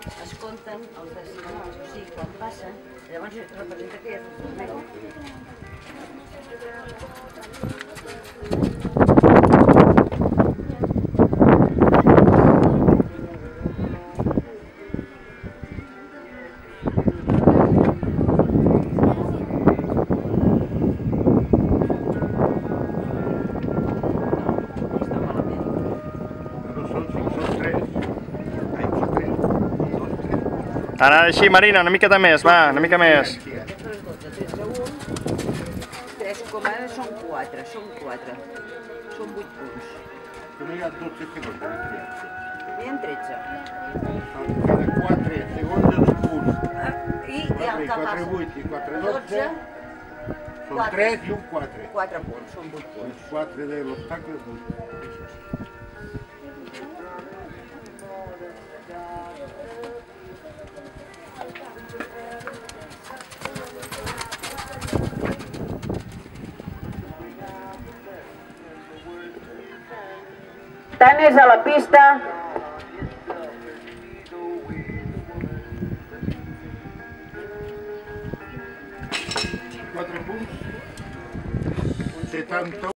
es compten els decimals, o sigui, quan passen, llavors representa que ja és un torneig. Ara així, Marina, una miqueta més, va, una mica més. 3,1 són 4, són 4. Són 8 punts. Però hi ha 12 segons de diferència. N'hi ha 13. Cada 4 segons és un punt. I el que 4, 8 i 4, 12. Són 3 i un 4. 4 punts, són 8 punts. Els 4 de l'obstacle és 8. Tant és a la pista. 4 punts. 70.